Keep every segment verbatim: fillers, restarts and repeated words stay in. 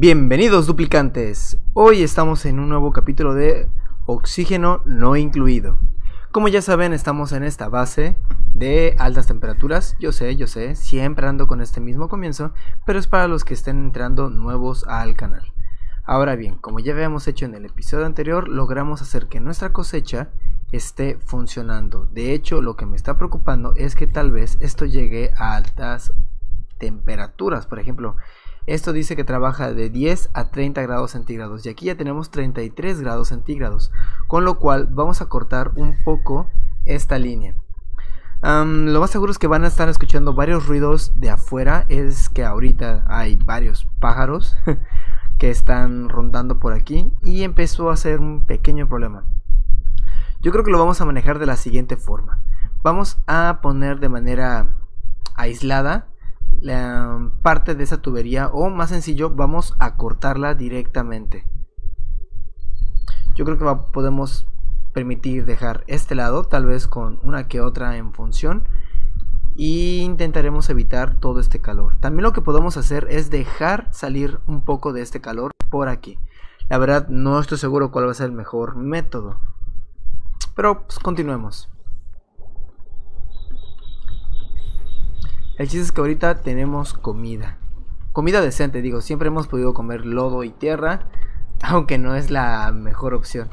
Bienvenidos duplicantes, hoy estamos en un nuevo capítulo de Oxígeno no incluido. Como ya saben, estamos en esta base de altas temperaturas. Yo sé, yo sé, siempre ando con este mismo comienzo, pero es para los que estén entrando nuevos al canal. Ahora bien, como ya habíamos hecho en el episodio anterior, logramos hacer que nuestra cosecha esté funcionando. De hecho, lo que me está preocupando es que tal vez esto llegue a altas temperaturas. Por ejemplo, esto dice que trabaja de diez a treinta grados centígrados y aquí ya tenemos treinta y tres grados centígrados, con lo cual vamos a cortar un poco esta línea. Um, lo más seguro es que van a estar escuchando varios ruidos de afuera. Es que ahorita hay varios pájaros que están rondando por aquí y empezó a ser un pequeño problema. Yo creo que lo vamos a manejar de la siguiente forma. Vamos a poner de manera aislada la parte de esa tubería, o más sencillo, vamos a cortarla directamente. Yo creo que va, podemos permitir dejar este lado, tal vez con una que otra en función, y intentaremos evitar todo este calor. También lo que podemos hacer es dejar salir un poco de este calor por aquí. La verdad no estoy seguro cuál va a ser el mejor método, pero pues continuemos. El chiste es que ahorita tenemos comida. Comida decente, digo, siempre hemos podido comer lodo y tierra, aunque no es la mejor opción.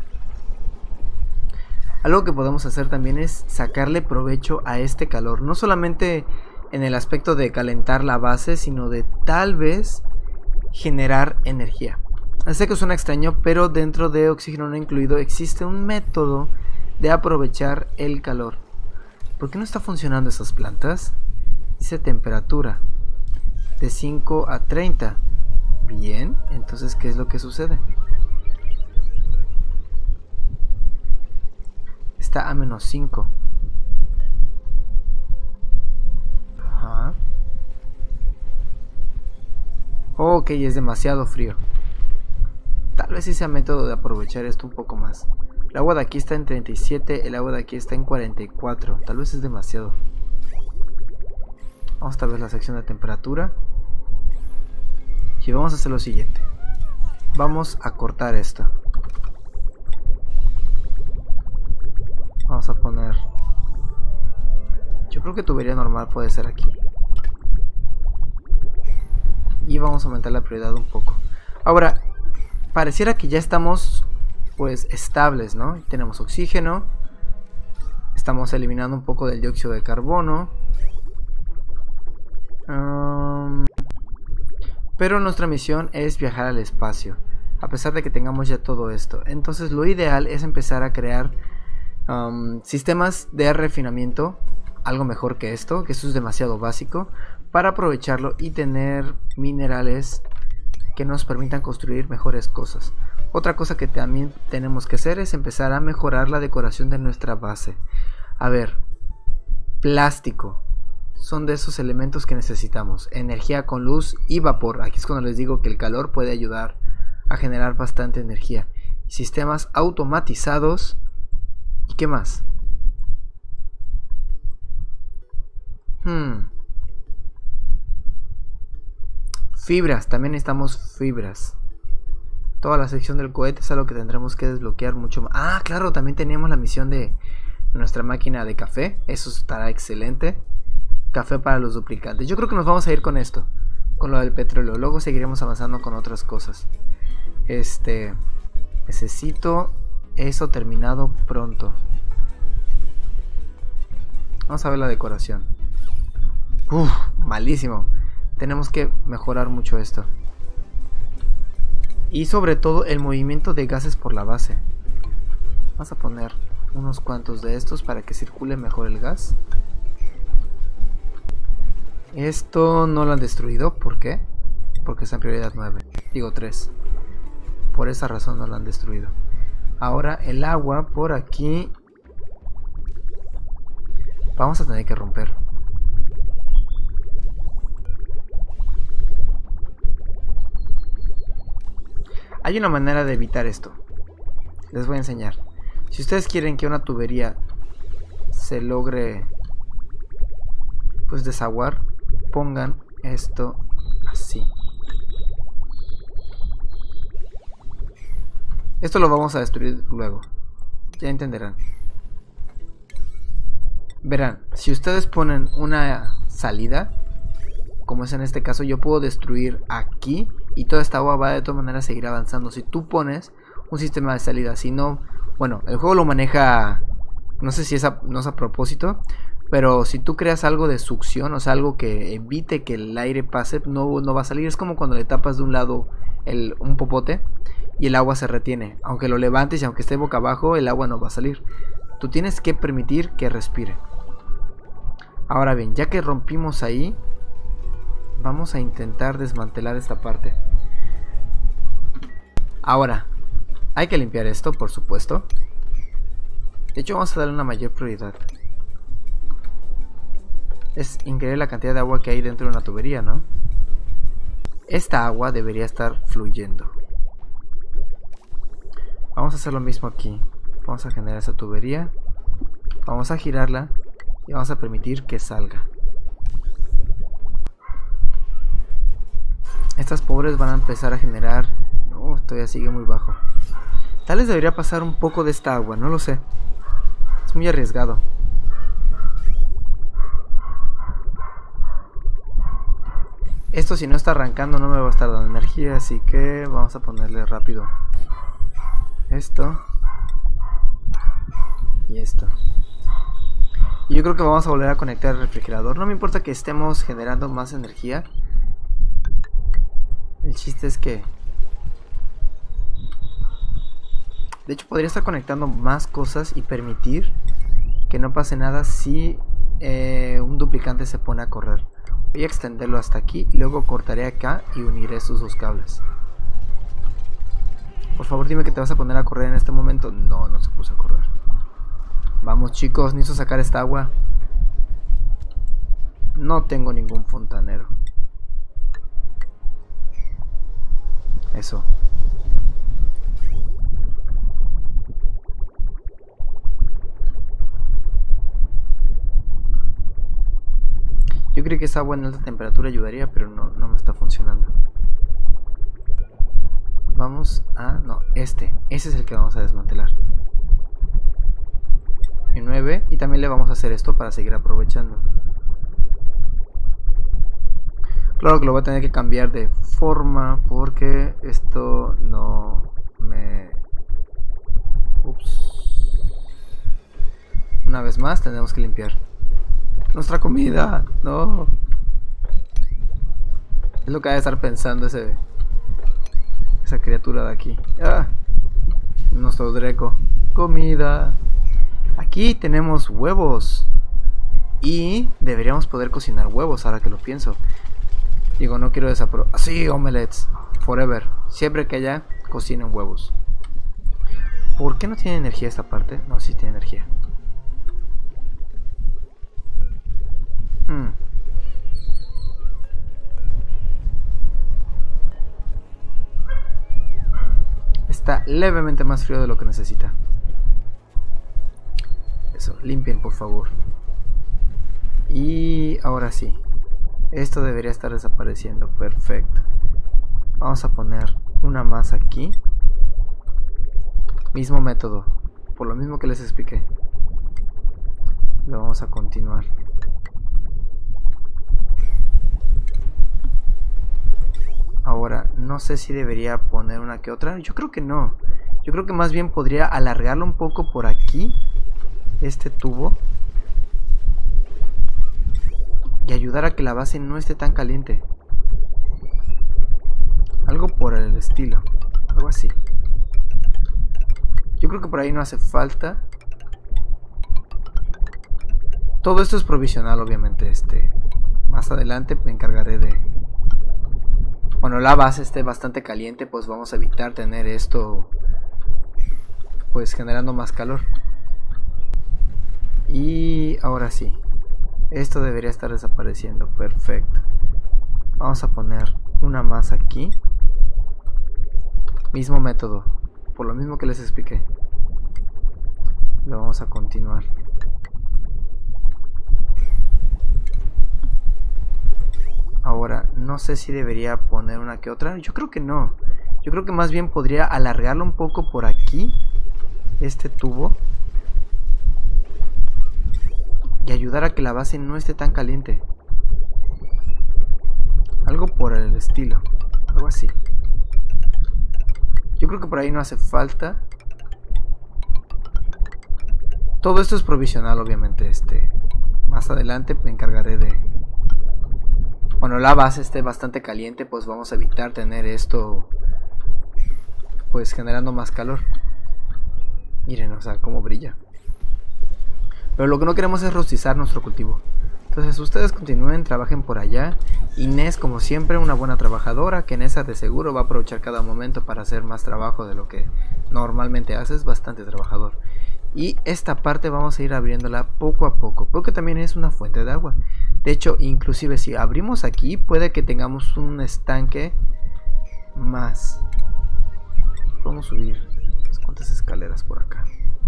Algo que podemos hacer también es sacarle provecho a este calor, no solamente en el aspecto de calentar la base, sino de tal vez generar energía. Sé que suena extraño, pero dentro de Oxígeno no incluido existe un método de aprovechar el calor. ¿Por qué no está funcionando esas plantas? Dice temperatura de cinco a treinta. Bien, entonces ¿qué es lo que sucede? Está a menos cinco. Ajá. Ok, es demasiado frío. Tal vez sí sea método de aprovechar esto un poco más. El agua de aquí está en treinta y siete, el agua de aquí está en cuarenta y cuatro. Tal vez es demasiado. Vamos a ver la sección de temperatura. Y vamos a hacer lo siguiente. Vamos a cortar esto. Vamos a poner... Yo creo que tubería normal puede ser aquí. Y vamos a aumentar la prioridad un poco. Ahora, pareciera que ya estamos pues estables, ¿no? Tenemos oxígeno. Estamos eliminando un poco del dióxido de carbono. Um, pero nuestra misión es viajar al espacio, a pesar de que tengamos ya todo esto. Entonces lo ideal es empezar a crear um, sistemas de refinamiento, algo mejor que esto, que esto es demasiado básico, para aprovecharlo y tener minerales que nos permitan construir mejores cosas. Otra cosa que también tenemos que hacer es empezar a mejorar la decoración de nuestra base. A ver, plástico. Son de esos elementos que necesitamos. Energía con luz y vapor. Aquí es cuando les digo que el calor puede ayudar a generar bastante energía. Sistemas automatizados. ¿Y qué más? Hmm. Fibras. También necesitamos fibras. Toda la sección del cohete es algo que tendremos que desbloquear mucho más. Ah, claro, también teníamos la misión de nuestra máquina de café. Eso estará excelente. Café para los duplicantes. Yo creo que nos vamos a ir con esto, con lo del petróleo. Luego seguiremos avanzando con otras cosas. Este, necesito eso terminado pronto. Vamos a ver la decoración. Uf, malísimo. Tenemos que mejorar mucho esto. Y sobre todo el movimiento de gases por la base. Vamos a poner unos cuantos de estos para que circule mejor el gas. Esto no lo han destruido. ¿Por qué? Porque está en prioridad nueve. Digo tres. Por esa razón no lo han destruido. Ahora el agua por aquí vamos a tener que romper. Hay una manera de evitar esto. Les voy a enseñar. Si ustedes quieren que una tubería se logre pues desaguar, pongan esto así. Esto lo vamos a destruir luego. Ya entenderán. Verán, si ustedes ponen una salida, como es en este caso, yo puedo destruir aquí y toda esta agua va de todas maneras a seguir avanzando. Si tú pones un sistema de salida, si no, bueno, el juego lo maneja, no sé si es a, no es a propósito, pero si tú creas algo de succión, o sea, algo que evite que el aire pase, no, no va a salir. Es como cuando le tapas de un lado el, un popote y el agua se retiene. Aunque lo levantes y aunque esté boca abajo, el agua no va a salir. Tú tienes que permitir que respire. Ahora bien, ya que rompimos ahí, vamos a intentar desmantelar esta parte. Ahora, hay que limpiar esto, por supuesto. De hecho, vamos a darle una mayor prioridad. Es increíble la cantidad de agua que hay dentro de una tubería, ¿no? Esta agua debería estar fluyendo. Vamos a hacer lo mismo aquí. Vamos a generar esa tubería. Vamos a girarla. Y vamos a permitir que salga. Estas pobres van a empezar a generar... No, todavía sigue muy bajo. Tal vez debería pasar un poco de esta agua, no lo sé. Es muy arriesgado. Esto si no está arrancando no me va a estar dando energía, así que vamos a ponerle rápido esto y esto. Y yo creo que vamos a volver a conectar el refrigerador. No me importa que estemos generando más energía. El chiste es que... De hecho podría estar conectando más cosas y permitir que no pase nada si eh, un duplicante se pone a correr. Voy a extenderlo hasta aquí y luego cortaré acá y uniré estos dos cables. Por favor dime que te vas a poner a correr en este momento. No, no se puso a correr. Vamos chicos, necesito sacar esta agua. No tengo ningún fontanero. Eso. Yo creí que esa agua en alta temperatura ayudaría, pero no, no me está funcionando. Vamos a... No, este. Ese es el que vamos a desmantelar. Y nueve. Y también le vamos a hacer esto para seguir aprovechando. Claro que lo voy a tener que cambiar de forma porque esto no me... Ups. Una vez más tenemos que limpiar nuestra comida. No. Es lo que ha de estar pensando ese... Esa criatura de aquí. Ah. Nuestro Dreco. Comida. Aquí tenemos huevos. Y deberíamos poder cocinar huevos ahora que lo pienso. Digo, no quiero desaprovechar. Sí, omelets. Forever. Siempre que haya, cocinen huevos. ¿Por qué no tiene energía esta parte? No, sí tiene energía. Hmm. Está levemente más frío de lo que necesita. Eso, limpien por favor. Y ahora sí. Esto debería estar desapareciendo. Perfecto. Vamos a poner una más aquí. Mismo método. Por lo mismo que les expliqué. Lo vamos a continuar. Ahora, no sé si debería poner una que otra. Yo creo que no. Yo creo que más bien podría alargarlo un poco por aquí. Este tubo. Y ayudar a que la base no esté tan caliente. Algo por el estilo. Algo así. Yo creo que por ahí no hace falta. Todo esto es provisional, obviamente. Este, más adelante me encargaré de... Cuando la base esté bastante caliente, pues vamos a evitar tener esto, pues generando más calor. Y ahora sí. Esto debería estar desapareciendo. Perfecto. Vamos a poner una más aquí. Mismo método. Por lo mismo que les expliqué. Lo vamos a continuar. Ahora, no sé si debería poner una que otra. Yo creo que no. Yo creo que más bien podría alargarlo un poco por aquí, este tubo, y ayudar a que la base no esté tan caliente. Algo por el estilo, algo así. Yo creo que por ahí no hace falta. Todo esto es provisional, obviamente. Este, más adelante me encargaré de... Cuando la base esté bastante caliente, pues vamos a evitar tener esto, pues generando más calor. Miren, o sea, cómo brilla. Pero lo que no queremos es rostizar nuestro cultivo. Entonces ustedes continúen, trabajen por allá. Inés, como siempre, una buena trabajadora, que en esa de seguro va a aprovechar cada momento para hacer más trabajo de lo que normalmente haces, bastante trabajador. Y esta parte vamos a ir abriéndola poco a poco, porque también es una fuente de agua. De hecho, inclusive si abrimos aquí, puede que tengamos un estanque más. Vamos a subir unas cuantas escaleras por acá.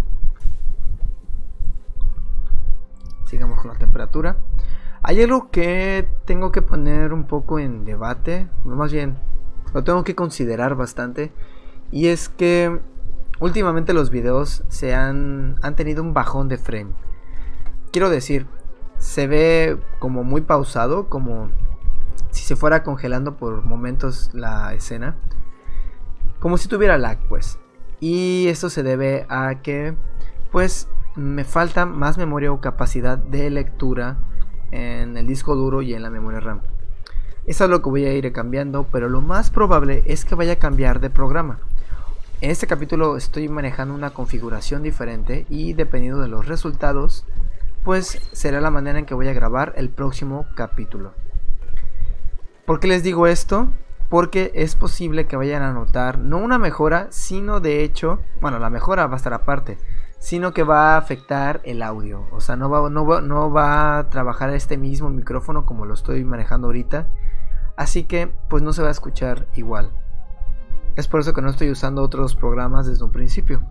Sigamos con la temperatura. Hay algo que tengo que poner un poco en debate, más bien lo tengo que considerar bastante, y es que últimamente los videos se han, han tenido un bajón de frame. Quiero decir, se ve como muy pausado, como si se fuera congelando por momentos la escena, como si tuviera lag, pues. Y esto se debe a que, pues, me falta más memoria o capacidad de lectura en el disco duro y en la memoria RAM. Eso es lo que voy a ir cambiando, pero lo más probable es que vaya a cambiar de programa. En este capítulo estoy manejando una configuración diferente y dependiendo de los resultados, pues será la manera en que voy a grabar el próximo capítulo. ¿Por qué les digo esto? Porque es posible que vayan a notar no una mejora, sino de hecho, bueno, la mejora va a estar aparte, sino que va a afectar el audio. O sea, no va, no va, no va a trabajar este mismo micrófono como lo estoy manejando ahorita. Así que pues no se va a escuchar igual. Es por eso que no estoy usando otros programas desde un principio.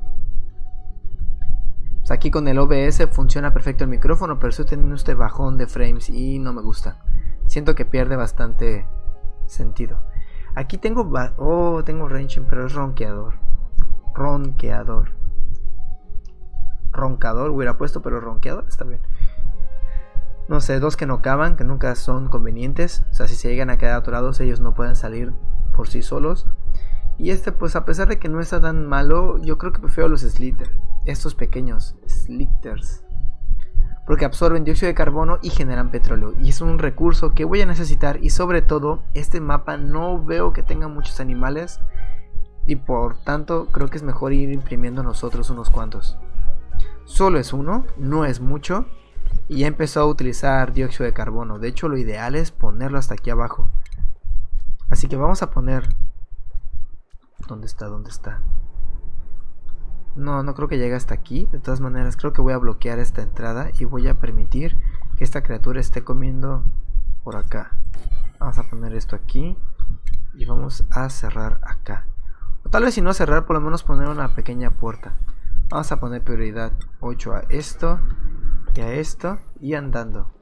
Pues aquí con el O B S funciona perfecto el micrófono, pero estoy teniendo este bajón de frames y no me gusta. Siento que pierde bastante sentido. Aquí tengo... Oh, tengo ranging, pero es ronqueador. Ronqueador. Roncador hubiera puesto, pero ronqueador está bien. No sé, dos que no caban, que nunca son convenientes. O sea, si se llegan a quedar atorados, ellos no pueden salir por sí solos. Y este, pues a pesar de que no está tan malo, yo creo que prefiero los Slither. Estos pequeños Slitters, porque absorben dióxido de carbono y generan petróleo. Y es un recurso que voy a necesitar. Y sobre todo, este mapa no veo que tenga muchos animales. Y por tanto, creo que es mejor ir imprimiendo nosotros unos cuantos. Solo es uno, no es mucho. Y ya empezó a utilizar dióxido de carbono. De hecho, lo ideal es ponerlo hasta aquí abajo. Así que vamos a poner... ¿Dónde está? ¿Dónde está? No, no creo que llegue hasta aquí. De todas maneras, creo que voy a bloquear esta entrada y voy a permitir que esta criatura esté comiendo por acá. Vamos a poner esto aquí y vamos a cerrar acá. O tal vez si no cerrar, por lo menos poner una pequeña puerta. Vamos a poner prioridad ocho a esto y a esto y andando.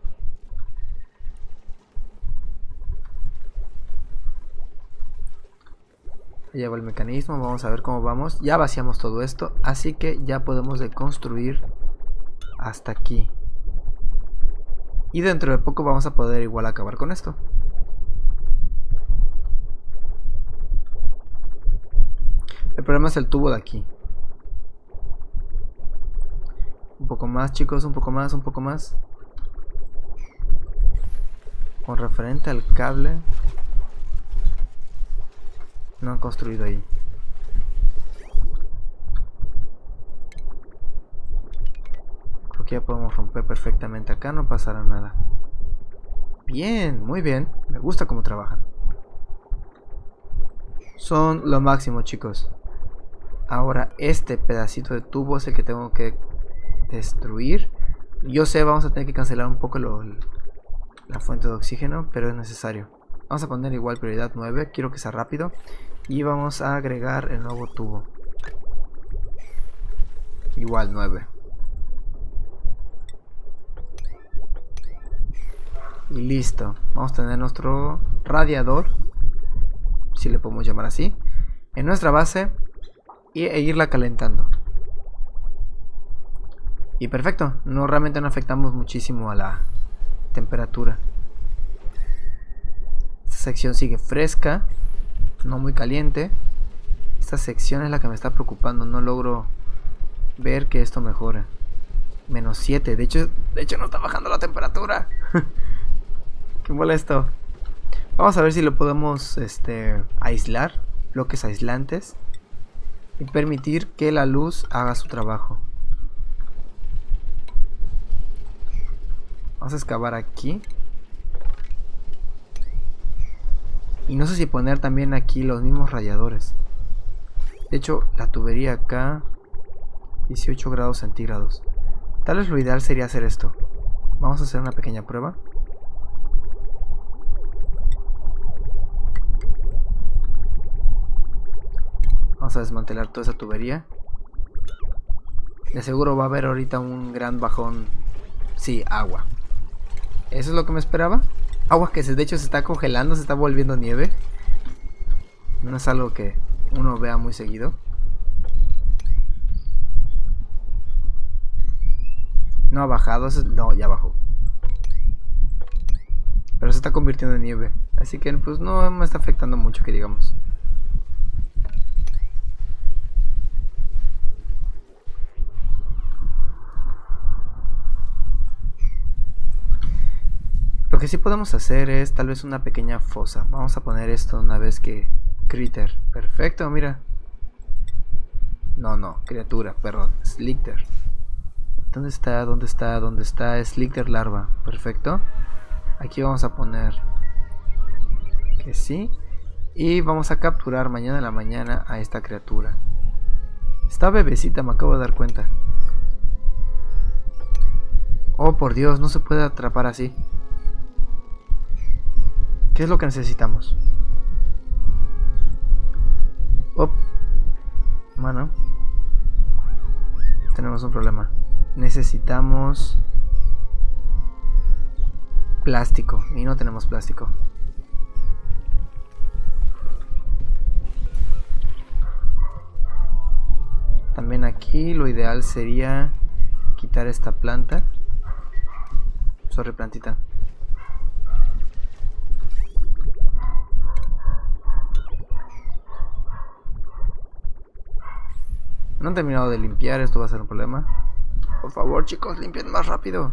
Ya va el mecanismo, vamos a ver cómo vamos. Ya vaciamos todo esto, así que ya podemos deconstruir hasta aquí. Y dentro de poco vamos a poder igual acabar con esto. El problema es el tubo de aquí. Un poco más, chicos, un poco más, un poco más. Con referente al cable. No han construido ahí. Creo que ya podemos romper perfectamente acá, no pasará nada. Bien, muy bien. Me gusta cómo trabajan. Son lo máximo, chicos. Ahora este pedacito de tubo es el que tengo que destruir. Yo sé, vamos a tener que cancelar un poco lo, la fuente de oxígeno, pero es necesario. Vamos a poner igual prioridad nueve, quiero que sea rápido. Y vamos a agregar el nuevo tubo. Igual nueve. Y listo. Vamos a tener nuestro radiador, si le podemos llamar así. en nuestra base y, e irla calentando. Y perfecto, no realmente no afectamos muchísimo a la temperatura. Esta sección sigue fresca, no muy caliente. Esta sección es la que me está preocupando, no logro ver que esto mejore. Menos siete, de hecho, de hecho no está bajando la temperatura. Qué molesto. Vamos a ver si lo podemos este, aislar, bloques aislantes, y permitir que la luz haga su trabajo. Vamos a excavar aquí. Y no sé si poner también aquí los mismos radiadores. De hecho, la tubería acá, dieciocho grados centígrados. Tal vez lo ideal sería hacer esto. Vamos a hacer una pequeña prueba. Vamos a desmantelar toda esa tubería. De seguro va a haber ahorita un gran bajón. Sí, agua. Eso es lo que me esperaba. Agua que se, de hecho se está congelando, se está volviendo nieve. No es algo que uno vea muy seguido. No ha bajado, no, ya bajó. Pero se está convirtiendo en nieve. Así que pues no me está afectando mucho, que digamos. Lo que sí podemos hacer es tal vez una pequeña fosa. Vamos a poner esto una vez que... Critter. Perfecto, mira. No, no, criatura, perdón. Slichter. ¿Dónde está? ¿Dónde está? ¿Dónde está? Slichter larva. Perfecto. Aquí vamos a poner... que sí. Y vamos a capturar mañana en la mañana a esta criatura. Está bebecita, me acabo de dar cuenta. Oh, por Dios, no se puede atrapar así. ¿Qué es lo que necesitamos? Oh, mano. Tenemos un problema. Necesitamos plástico. Y no tenemos plástico. También aquí lo ideal sería quitar esta planta. Sorry, plantita. No han terminado de limpiar, esto va a ser un problema. Por favor, chicos, limpien más rápido.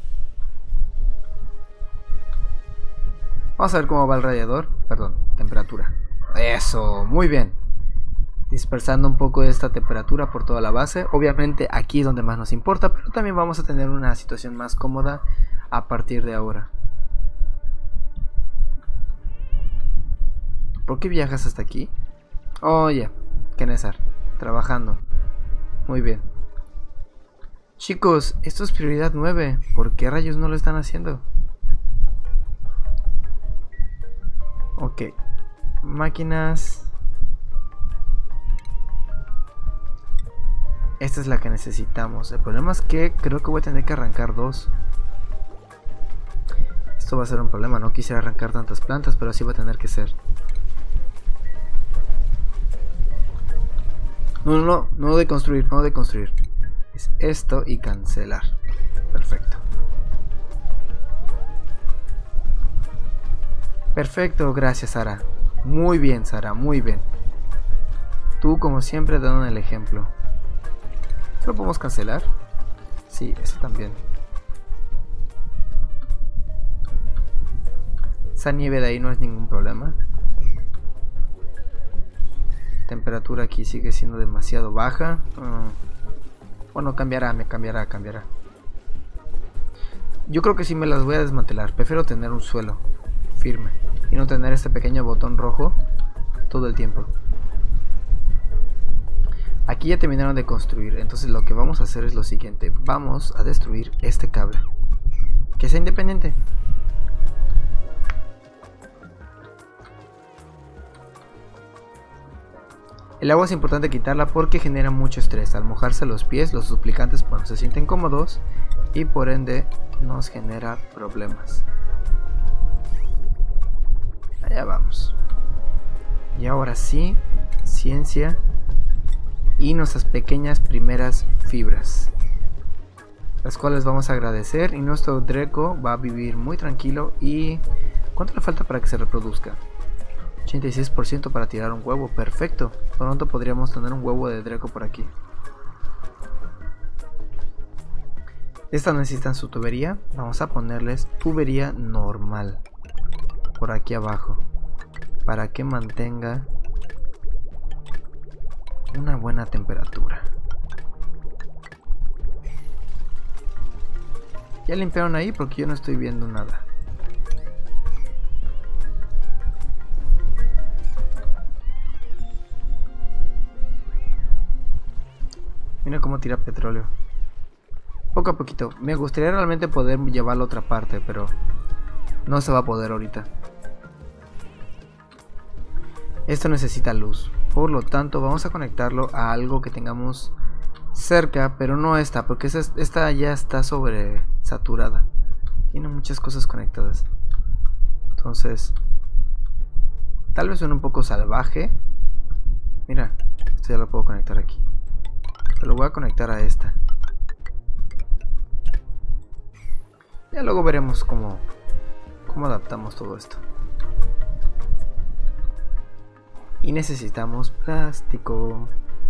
Vamos a ver cómo va el radiador. Perdón, temperatura. Eso, muy bien. Dispersando un poco esta temperatura por toda la base. Obviamente aquí es donde más nos importa, pero también vamos a tener una situación más cómoda a partir de ahora. ¿Por qué viajas hasta aquí? Oh, ya, yeah. Kenezar, trabajando. Muy bien. Chicos, esto es prioridad nueve. ¿Por qué rayos no lo están haciendo? Ok. Máquinas. Esta es la que necesitamos. El problema es que creo que voy a tener que arrancar dos. Esto va a ser un problema. No quisiera arrancar tantas plantas, pero así va a tener que ser. No, no, no, no de construir, no de construir. Es esto y cancelar. Perfecto. Perfecto, gracias Sara. Muy bien, Sara, muy bien. Tú como siempre dando el ejemplo. ¿Lo podemos cancelar? Sí, eso también. Esa nieve de ahí no es ningún problema. Temperatura aquí sigue siendo demasiado baja. Uh, bueno, cambiará, me cambiará, cambiará. Yo creo que sí me las voy a desmantelar. Prefiero tener un suelo firme y no tener este pequeño botón rojo todo el tiempo. Aquí ya terminaron de construir, entonces lo que vamos a hacer es lo siguiente. Vamos a destruir este cable. Que sea independiente. El agua es importante quitarla porque genera mucho estrés. Al mojarse los pies, los suplicantes pues, no se sienten cómodos y por ende nos genera problemas. Allá vamos. Y ahora sí, paciencia y nuestras pequeñas primeras fibras, las cuales vamos a agradecer, y nuestro Draco va a vivir muy tranquilo. ¿Y cuánto le falta para que se reproduzca? ochenta y seis por ciento para tirar un huevo, perfecto. Pronto podríamos tener un huevo de Draco por aquí. Estas necesitan su tubería, vamos a ponerles tubería normal por aquí abajo, para que mantenga una buena temperatura. Ya limpiaron ahí porque yo no estoy viendo nada. Mira cómo tira petróleo. Poco a poquito. Me gustaría realmente poder llevarlo a otra parte, pero no se va a poder ahorita. Esto necesita luz, por lo tanto vamos a conectarlo a algo que tengamos cerca, pero no esta, porque esta, esta ya está sobre saturada. Tiene muchas cosas conectadas. Entonces, tal vez suene un poco salvaje. Mira, esto ya lo puedo conectar aquí. Pero lo voy a conectar a esta. Ya luego veremos cómo, cómo adaptamos todo esto. Y necesitamos plástico.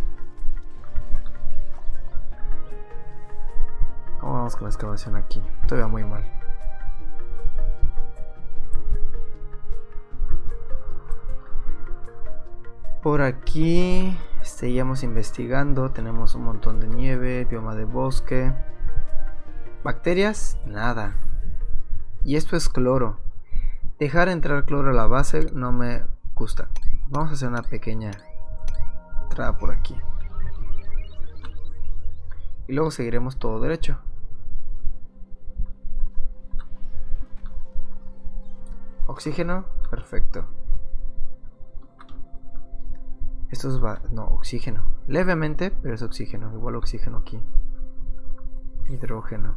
¿Cómo vamos con la excavación aquí? Todavía muy mal. Por aquí seguimos investigando. Tenemos un montón de nieve, bioma de bosque. Bacterias, nada. Y esto es cloro. Dejar entrar cloro a la base no me gusta. Vamos a hacer una pequeña entrada por aquí. Y luego seguiremos todo derecho. Oxígeno, perfecto. Esto es... no, oxígeno. Levemente, pero es oxígeno. Igual oxígeno aquí. Hidrógeno.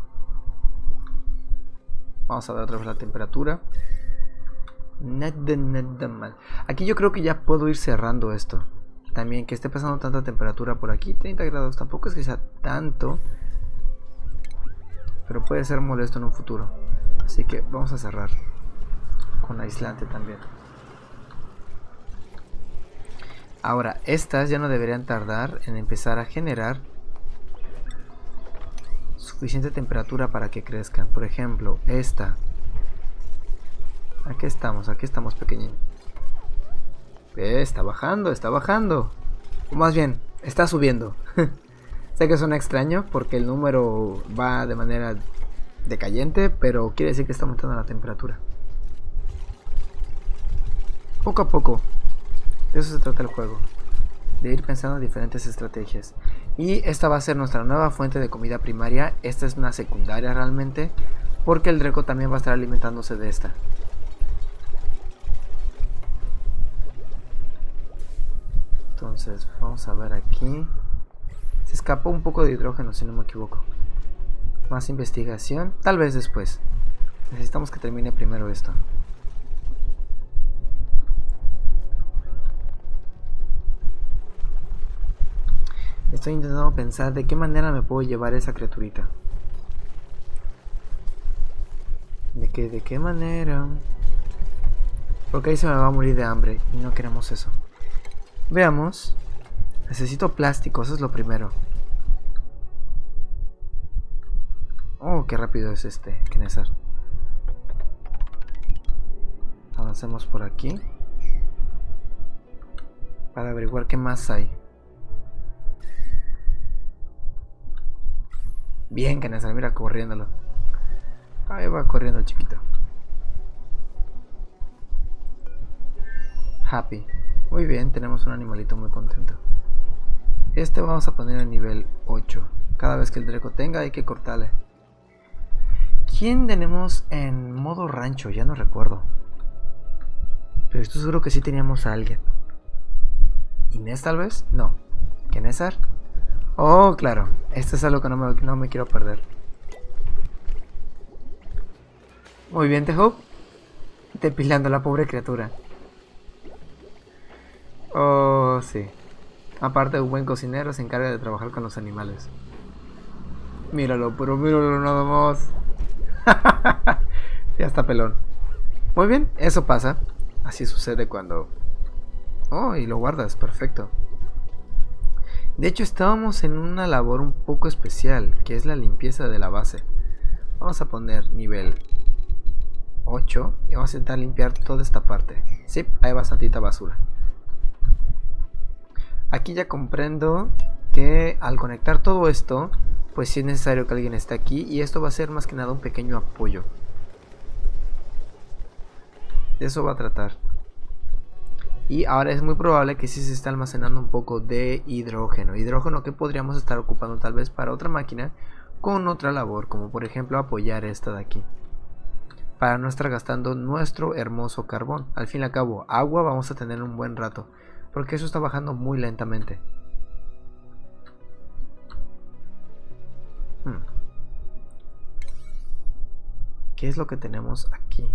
Vamos a ver otra vez la temperatura. Nada, nada mal. Aquí yo creo que ya puedo ir cerrando esto. También que esté pasando tanta temperatura por aquí. treinta grados, tampoco es que sea tanto, pero puede ser molesto en un futuro. Así que vamos a cerrar con aislante también. Ahora, estas ya no deberían tardar en empezar a generar suficiente temperatura para que crezcan. Por ejemplo, esta. Aquí estamos, aquí estamos pequeñín. Eh, está bajando, está bajando. O más bien, está subiendo. Sé que suena extraño porque el número va de manera decayente, pero quiere decir que está aumentando la temperatura. Poco a poco. De eso se trata el juego. De ir pensando en diferentes estrategias. Y esta va a ser nuestra nueva fuente de comida primaria. Esta es una secundaria realmente, porque el Draco también va a estar alimentándose de esta. Entonces, vamos a ver aquí. Se escapó un poco de hidrógeno, si no me equivoco. Más investigación, tal vez después. Necesitamos que termine primero esto. Estoy intentando pensar de qué manera me puedo llevar esa criaturita. ¿De qué, de qué manera? Porque ahí se me va a morir de hambre y no queremos eso. Veamos. Necesito plástico, eso es lo primero. Oh, qué rápido es este Kenezar. Avancemos por aquí para averiguar qué más hay. Bien, Kenezar, mira corriéndolo. Ahí va corriendo el chiquito. Happy. Muy bien, tenemos un animalito muy contento. Este vamos a poner en nivel ocho. Cada vez que el Draco tenga hay que cortarle. ¿Quién tenemos en modo rancho? Ya no recuerdo. Pero estoy seguro que sí teníamos a alguien. ¿Inés tal vez? No. ¿Kenezar? Oh, claro. Esto es algo que no me, no me quiero perder. Muy bien, Tejo. Depilando a la pobre criatura. Oh, sí. Aparte, un buen cocinero se encarga de trabajar con los animales. Míralo, pero míralo nada más. Ya está pelón. Muy bien, eso pasa. Así sucede cuando... Oh, y lo guardas, perfecto. De hecho, estábamos en una labor un poco especial, que es la limpieza de la base. Vamos a poner nivel ocho y vamos a intentar limpiar toda esta parte. Sí, hay bastantita basura. Aquí ya comprendo que al conectar todo esto, pues sí es necesario que alguien esté aquí, y esto va a ser más que nada un pequeño apoyo. De eso va a tratar. Y ahora es muy probable que sí se está almacenando un poco de hidrógeno. Hidrógeno que podríamos estar ocupando tal vez para otra máquina con otra labor, como por ejemplo apoyar esta de aquí, para no estar gastando nuestro hermoso carbón. Al fin y al cabo, agua vamos a tener un buen rato, porque eso está bajando muy lentamente. Hmm. ¿Qué es lo que tenemos aquí?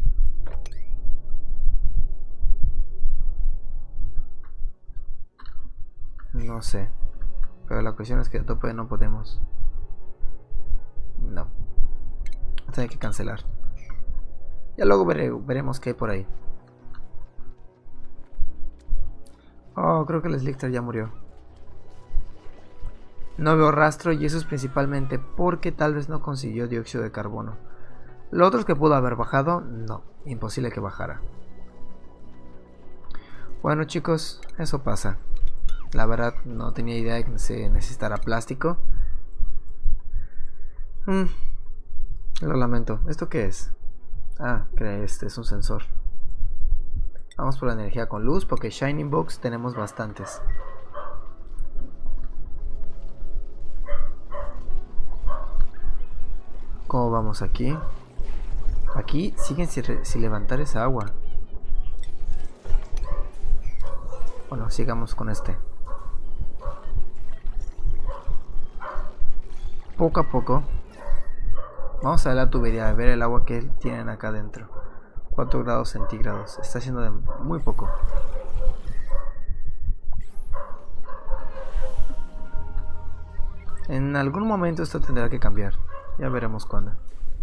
No sé, pero la cuestión es que a tope no podemos. No, hay que cancelar. Ya luego vere, veremos qué hay por ahí. Oh, creo que el Slichter ya murió. No veo rastro, y eso es principalmente porque tal vez no consiguió dióxido de carbono. Lo otro es que pudo haber bajado. No, imposible que bajara. Bueno, chicos, eso pasa. La verdad no tenía idea de que se necesitara plástico. Mm, lo lamento. ¿Esto qué es? Ah, que este es un sensor. Vamos por la energía con luz, porque Shining Box tenemos bastantes. ¿Cómo vamos aquí? Aquí siguen sin, sin levantar esa agua. Bueno, sigamos con este. Poco a poco. Vamos a ver la tubería, a ver el agua que tienen acá adentro. cuatro grados centígrados. Está haciendo de muy poco. En algún momento esto tendrá que cambiar. Ya veremos cuándo.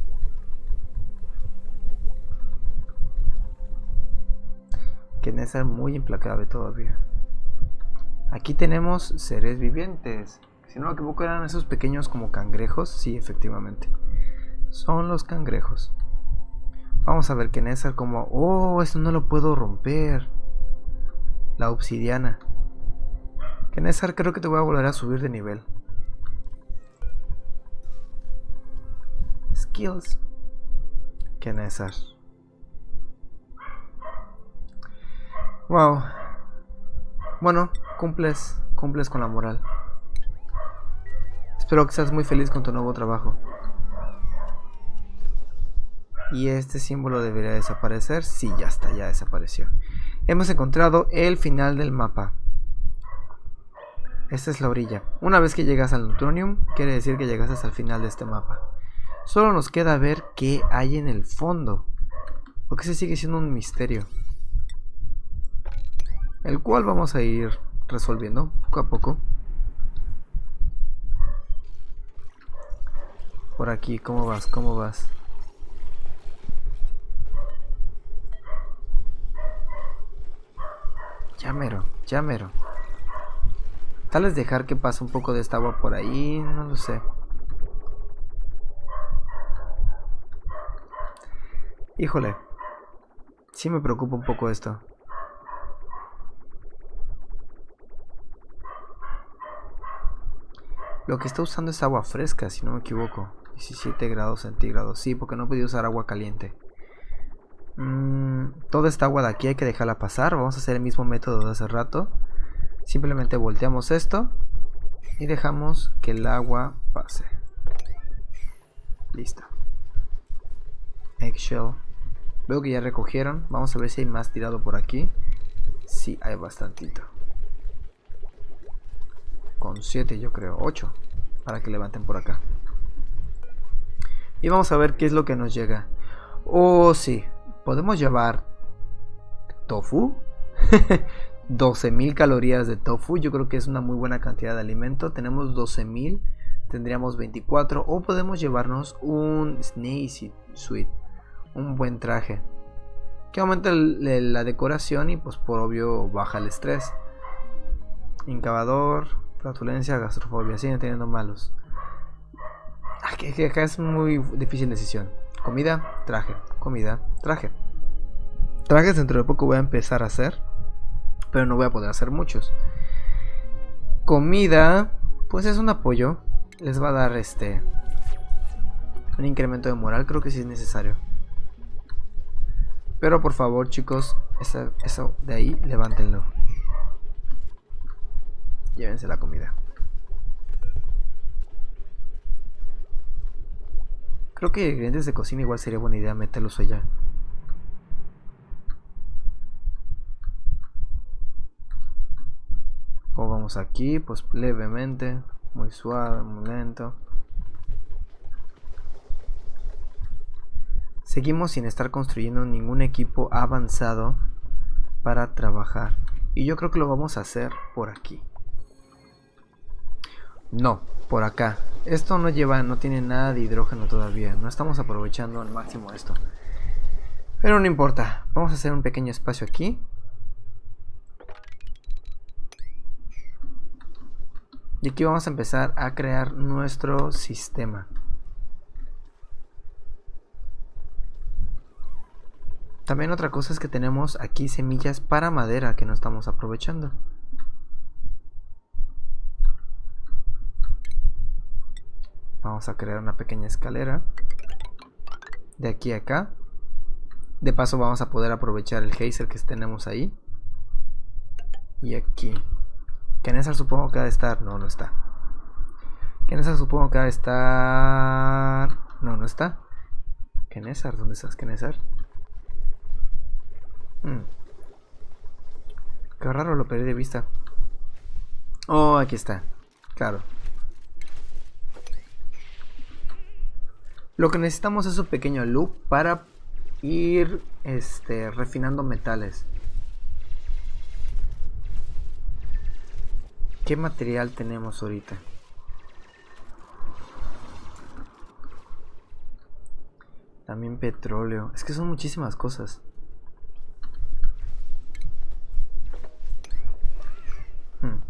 Que debe ser muy implacable todavía. Aquí tenemos seres vivientes. Si no me equivoco, eran esos pequeños como cangrejos. Sí, efectivamente. Son los cangrejos. Vamos a ver que Nézar como... Oh, esto no lo puedo romper. La obsidiana. Que Nézar, creo que te voy a volver a subir de nivel. Skills. Que Nézar. Wow. Bueno, cumples, cumples con la moral. Espero que seas muy feliz con tu nuevo trabajo. Y este símbolo debería desaparecer. Sí, ya está, ya desapareció. Hemos encontrado el final del mapa. Esta es la orilla. Una vez que llegas al Neutronium, quiere decir que llegas hasta el final de este mapa. Solo nos queda ver qué hay en el fondo, porque ese sigue siendo un misterio, el cual vamos a ir resolviendo poco a poco. Por aquí, ¿cómo vas? ¿Cómo vas? Ya mero, ya mero. Tal vez dejar que pase un poco de esta agua por ahí, no lo sé. Híjole, sí me preocupa un poco esto. Lo que está usando es agua fresca, si no me equivoco. diecisiete grados centígrados. Sí, porque no he podido usar agua caliente. Mm, toda esta agua de aquí hay que dejarla pasar. Vamos a hacer el mismo método de hace rato. Simplemente volteamos esto y dejamos que el agua pase. Listo. Eggshell. Veo que ya recogieron. Vamos a ver si hay más tirado por aquí. Sí, hay bastantito. Con siete yo creo. ocho. Para que levanten por acá. Y vamos a ver qué es lo que nos llega. Oh, sí. Podemos llevar tofu. doce mil calorías de tofu. Yo creo que es una muy buena cantidad de alimento. Tenemos doce mil, tendríamos veinticuatro. O podemos llevarnos un Snazzy Suite, un buen traje que aumenta el, el, la decoración y pues por obvio baja el estrés. Incavador, flatulencia, gastrofobia. Siguen teniendo malos. Aquí, aquí, acá es muy difícil decisión. Comida, traje, comida, traje. Trajes dentro de poco voy a empezar a hacer, pero no voy a poder hacer muchos. Comida, pues es un apoyo. Les va a dar este un incremento de moral, creo que sí es necesario. Pero por favor, chicos, eso, eso de ahí, levántenlo. Llévense la comida. Creo que ingredientes de cocina igual sería buena idea meterlos allá. Como vamos aquí, pues levemente, muy suave, muy lento. Seguimos sin estar construyendo ningún equipo avanzado para trabajar. Y yo creo que lo vamos a hacer por aquí. No, por acá. Esto no lleva, no tiene nada de hidrógeno todavía. No estamos aprovechando al máximo esto. Pero no importa. Vamos a hacer un pequeño espacio aquí. Y aquí vamos a empezar a crear nuestro sistema. También otra cosa es que tenemos aquí semillas para madera que no estamos aprovechando. Vamos a crear una pequeña escalera de aquí a acá. De paso vamos a poder aprovechar el geyser que tenemos ahí. Y aquí. Kenesar supongo que ha de estar. No, no está. Kenesar supongo que ha de estar. No, no está. Kenesar, ¿dónde estás, Kenesar? Hmm. Qué raro, lo perdí de vista. Oh, aquí está. Claro. Lo que necesitamos es un pequeño loop para ir este, refinando metales. ¿Qué material tenemos ahorita? También petróleo. Es que son muchísimas cosas. Hmm.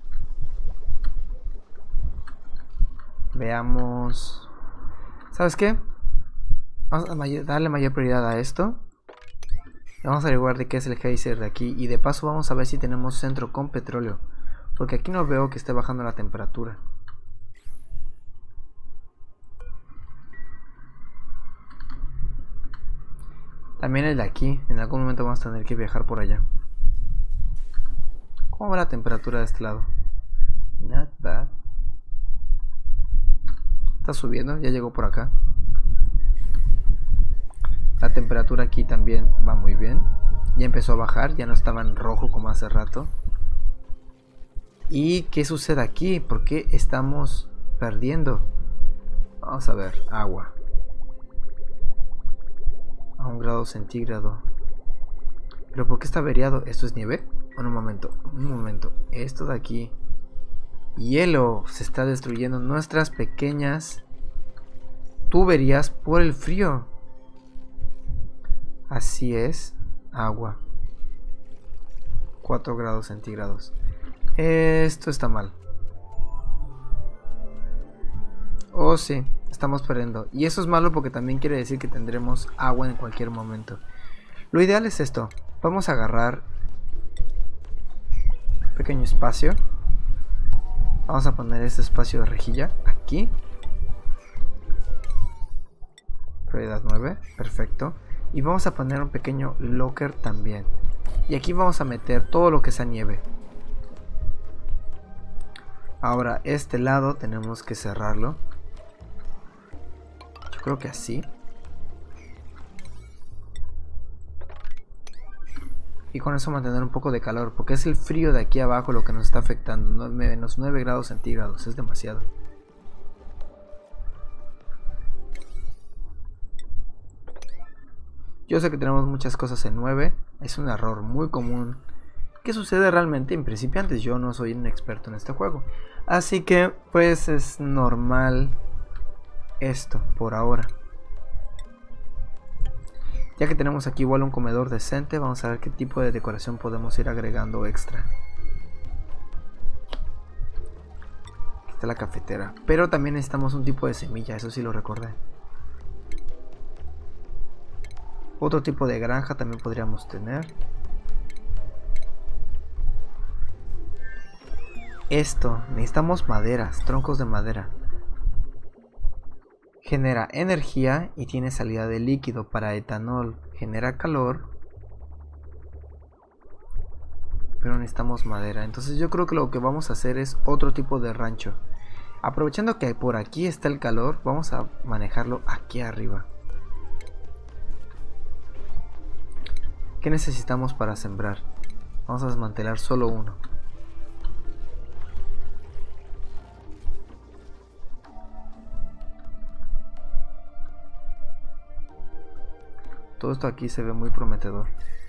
Veamos. ¿Sabes qué? Vamos a mayor, darle mayor prioridad a esto. Vamos a averiguar de qué es el geyser de aquí. Y de paso vamos a ver si tenemos centro con petróleo. Porque aquí no veo que esté bajando la temperatura. También el de aquí. En algún momento vamos a tener que viajar por allá. ¿Cómo va la temperatura de este lado? Not bad. Está subiendo, ya llegó por acá. La temperatura aquí también va muy bien. Ya empezó a bajar, ya no estaba en rojo como hace rato. ¿Y qué sucede aquí? ¿Por qué estamos perdiendo? Vamos a ver, agua. A un grado centígrado. ¿Pero por qué está averiado? ¿Esto es nieve? Bueno, un momento, un momento. Esto de aquí. Hielo. Se está destruyendo nuestras pequeñas tuberías por el frío. Así es. Agua. cuatro grados centígrados. Esto está mal. Oh, sí. Estamos perdiendo. Y eso es malo porque también quiere decir que tendremos agua en cualquier momento. Lo ideal es esto. Vamos a agarrar un pequeño espacio. Vamos a poner este espacio de rejilla aquí. Prioridad nueve. Perfecto. Y vamos a poner un pequeño locker también. Y aquí vamos a meter todo lo que sea nieve. Ahora este lado tenemos que cerrarlo. Yo creo que así. Y con eso mantener un poco de calor, porque es el frío de aquí abajo lo que nos está afectando. Menos nueve grados centígrados, es demasiado. Yo sé que tenemos muchas cosas en nueve. Es un error muy común que sucede realmente en principiantes. Yo no soy un experto en este juego, así que pues es normal esto por ahora. Ya que tenemos aquí igual un comedor decente, vamos a ver qué tipo de decoración podemos ir agregando extra. Aquí está la cafetera, pero también necesitamos un tipo de semilla, eso sí lo recordé. Otro tipo de granja también podríamos tener. Esto, necesitamos maderas, troncos de madera. Genera energía y tiene salida de líquido para etanol. Genera calor, pero necesitamos madera. Entonces yo creo que lo que vamos a hacer es otro tipo de rancho. Aprovechando que por aquí está el calor, vamos a manejarlo aquí arriba. ¿Qué necesitamos para sembrar? Vamos a desmantelar solo uno. Todo esto aquí se ve muy prometedor.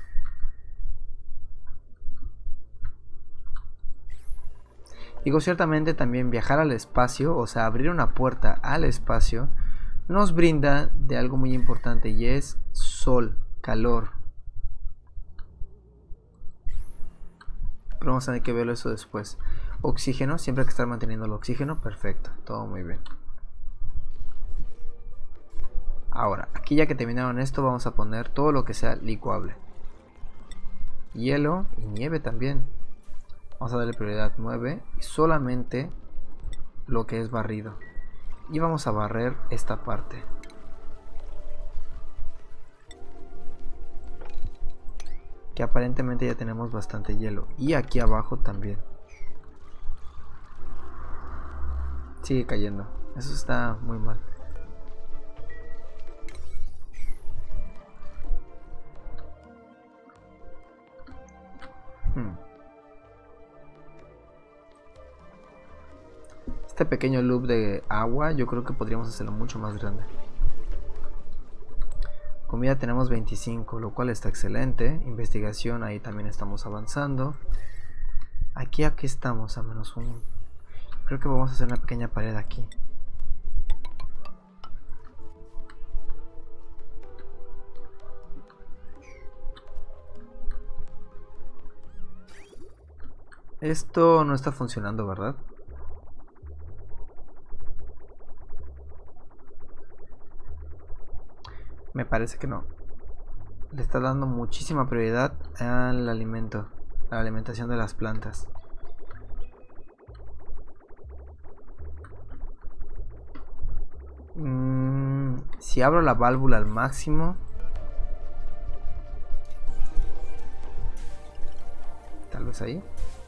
Digo, ciertamente también viajar al espacio, o sea, abrir una puerta al espacio, nos brinda de algo muy importante y es sol, calor. Pero vamos a tener que verlo eso después. Oxígeno, siempre hay que estar manteniendo el oxígeno, perfecto, todo muy bien. Ahora, aquí ya que terminaron esto, vamos a poner todo lo que sea licuable. Hielo y nieve también. Vamos a darle prioridad nueve y solamente lo que es barrido. Y vamos a barrer esta parte. Que aparentemente ya tenemos bastante hielo. Y aquí abajo también. Sigue cayendo. Eso está muy mal. Hmm. Este pequeño loop de agua yo creo que podríamos hacerlo mucho más grande. Comida tenemos veinticinco, lo cual está excelente. Investigación, ahí también estamos avanzando. Aquí, aquí estamos a menos uno. Creo que vamos a hacer una pequeña pared aquí. Esto no está funcionando, ¿verdad? Me parece que no. Le está dando muchísima prioridad al alimento, a la alimentación de las plantas. Mm, si abro la válvula al máximo, tal vez ahí.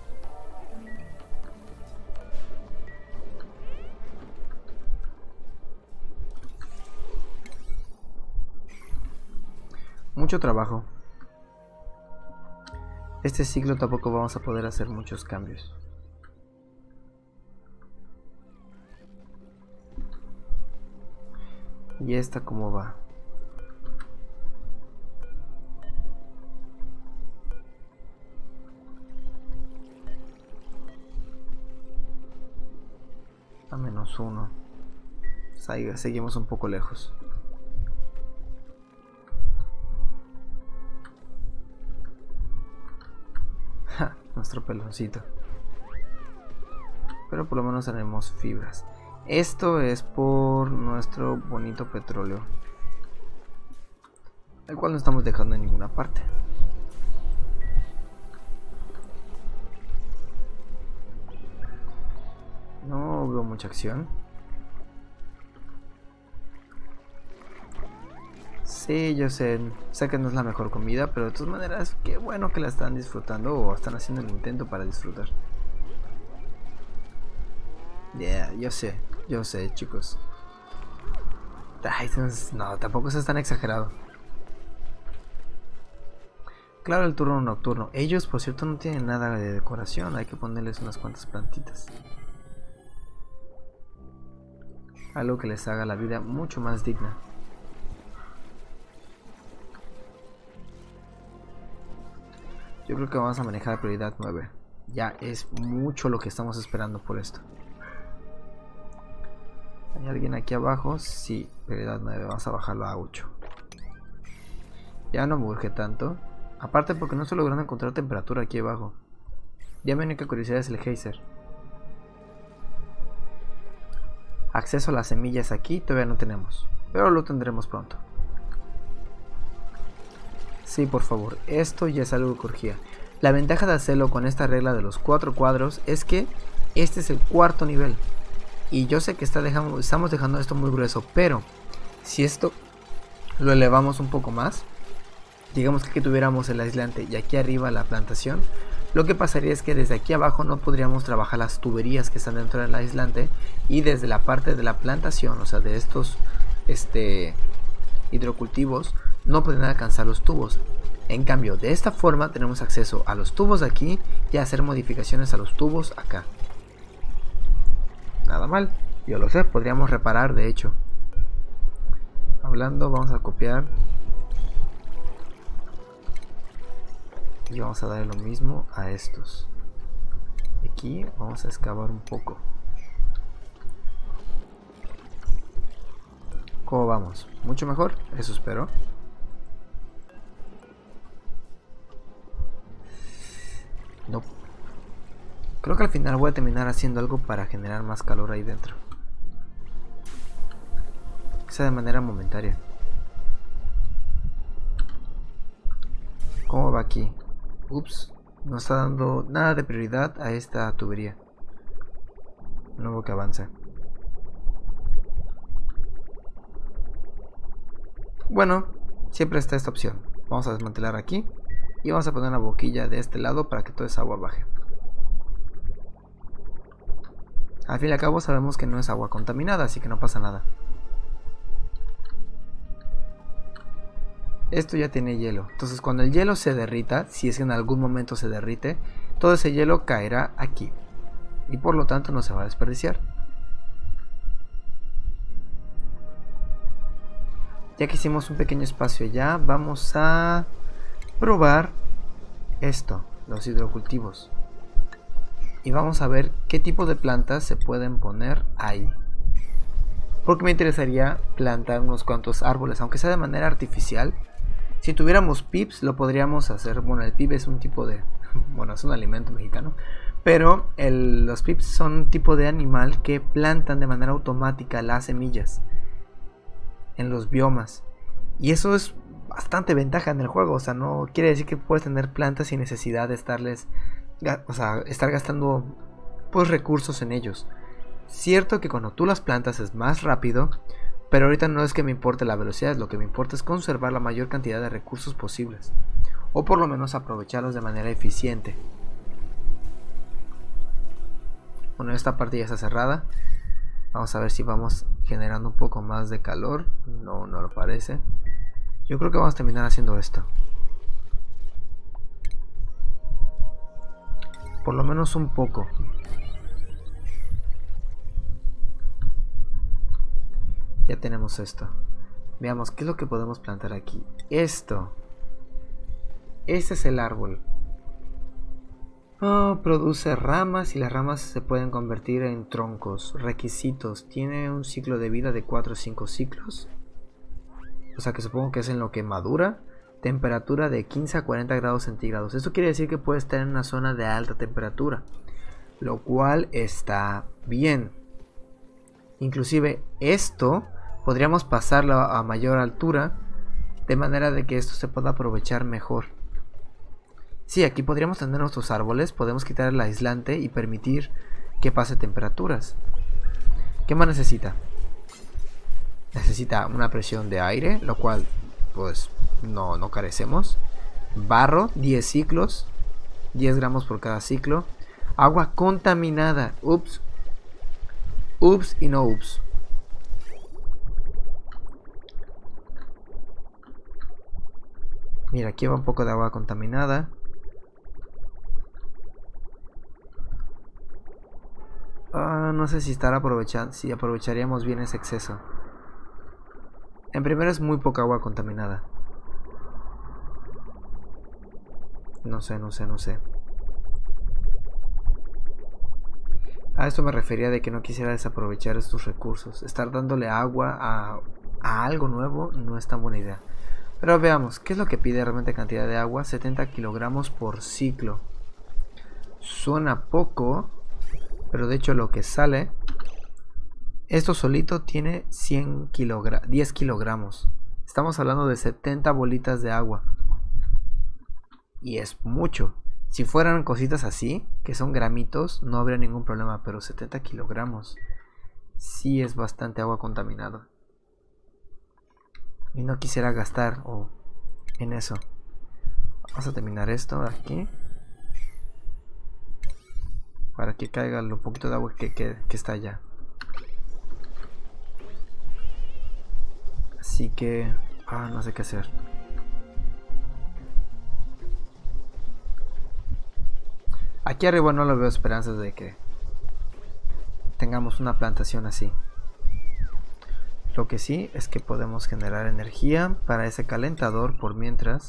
Mucho trabajo. Este ciclo tampoco vamos a poder hacer muchos cambios. ¿Y esta cómo va? A menos uno. Saiga, seguimos un poco lejos. Ja, nuestro peloncito. Pero por lo menos tenemos fibras. Esto es por nuestro bonito petróleo, el cual no estamos dejando en ninguna parte. No veo mucha acción. Sí, yo sé, sé que no es la mejor comida, pero de todas maneras, qué bueno que la están disfrutando o están haciendo el intento para disfrutar. Yeah, yo sé, yo sé, chicos. Ay, no, tampoco es tan exagerado. Claro, el turno nocturno. Ellos, por cierto, no tienen nada de decoración. Hay que ponerles unas cuantas plantitas. Algo que les haga la vida mucho más digna. Yo creo que vamos a manejar prioridad nueve. Ya es mucho lo que estamos esperando por esto. ¿Hay alguien aquí abajo? Sí, prioridad nueve. Vamos a bajarlo a ocho. Ya no me urge tanto. Aparte porque no estoy logrando encontrar temperatura aquí abajo. Ya mi única curiosidad es el geyser. Acceso a las semillas aquí todavía no tenemos, pero lo tendremos pronto. Sí, por favor, esto ya es algo que urgía. La ventaja de hacerlo con esta regla de los cuatro cuadros es que este es el cuarto nivel. Y yo sé que está dejando, estamos dejando esto muy grueso, pero si esto lo elevamos un poco más, digamos que aquí tuviéramos el aislante y aquí arriba la plantación, lo que pasaría es que desde aquí abajo no podríamos trabajar las tuberías que están dentro del aislante, y desde la parte de la plantación, o sea de estos este, hidrocultivos, no podrían alcanzar los tubos. En cambio, de esta forma tenemos acceso a los tubos de aquí y a hacer modificaciones a los tubos acá. Nada mal, yo lo sé, podríamos reparar de hecho. Hablando, vamos a copiar y vamos a dar lo mismo a estos. Aquí vamos a excavar un poco. ¿Cómo vamos? ¿Mucho mejor? Eso espero. No. Creo que al final voy a terminar haciendo algo para generar más calor ahí dentro. Que sea de manera momentaria. ¿Cómo va aquí? Ups, no está dando nada de prioridad a esta tubería. No veo que avance. Bueno, siempre está esta opción. Vamos a desmantelar aquí y vamos a poner una boquilla de este lado para que toda esa agua baje. Al fin y al cabo sabemos que no es agua contaminada, así que no pasa nada. Esto ya tiene hielo, entonces cuando el hielo se derrita, si es que en algún momento se derrite, todo ese hielo caerá aquí y por lo tanto no se va a desperdiciar. Ya que hicimos un pequeño espacio ya, vamos a probar esto, los hidrocultivos, y vamos a ver qué tipo de plantas se pueden poner ahí, porque me interesaría plantar unos cuantos árboles, aunque sea de manera artificial. Si tuviéramos pips lo podríamos hacer. Bueno, el pip es un tipo de... bueno, es un alimento mexicano. Pero el, los pips son un tipo de animal que plantan de manera automática las semillas en los biomas. Y eso es bastante ventaja en el juego. O sea, no quiere decir que puedes tener plantas sin necesidad de estarles... O sea, estar gastando pues recursos en ellos. Cierto que cuando tú las plantas es más rápido, pero ahorita no es que me importe la velocidad, lo que me importa es conservar la mayor cantidad de recursos posibles, o por lo menos aprovecharlos de manera eficiente. Bueno, esta parte ya está cerrada. Vamos a ver si vamos generando un poco más de calor. No, no lo parece. Yo creo que vamos a terminar haciendo esto. Por lo menos un poco. Ya tenemos esto. Veamos qué es lo que podemos plantar aquí. Esto. Este es el árbol. Oh, produce ramas y las ramas se pueden convertir en troncos. Requisitos. Tiene un ciclo de vida de cuatro o cinco ciclos. O sea que supongo que es en lo que madura. Temperatura de quince a cuarenta grados centígrados. Esto quiere decir que puede estar en una zona de alta temperatura, lo cual está bien. Inclusive esto podríamos pasarlo a mayor altura, de manera de que esto se pueda aprovechar mejor. Sí, aquí podríamos tener nuestros árboles. Podemos quitar el aislante y permitir que pase temperaturas. ¿Qué más necesita? Necesita una presión de aire, lo cual pues no, no carecemos. Barro, diez ciclos, diez gramos por cada ciclo. Agua contaminada. Ups. Ups y no ups. Mira, aquí va un poco de agua contaminada. Uh, no sé si estar aprovechando, si aprovecharíamos bien ese exceso. En primero es muy poca agua contaminada. No sé, no sé, no sé. A esto me refería de que no quisiera desaprovechar estos recursos. Estar dándole agua a, a algo nuevo no es tan buena idea. Pero veamos, ¿qué es lo que pide realmente cantidad de agua? setenta kilogramos por ciclo. Suena poco, pero de hecho lo que sale, esto solito tiene cien kilogramos, diez kilogramos. Estamos hablando de setenta bolitas de agua. Y es mucho. Si fueran cositas así, que son gramitos, no habría ningún problema. Pero setenta kilogramos sí es bastante agua contaminada. Y no quisiera gastar oh, en eso. Vamos a terminar esto aquí. Para que caiga lo poquito de agua que, que, que está allá. Así que... Ah, no sé qué hacer. Aquí arriba no lo veo esperanzas de que tengamos una plantación así. Lo que sí es que podemos generar energía para ese calentador por mientras.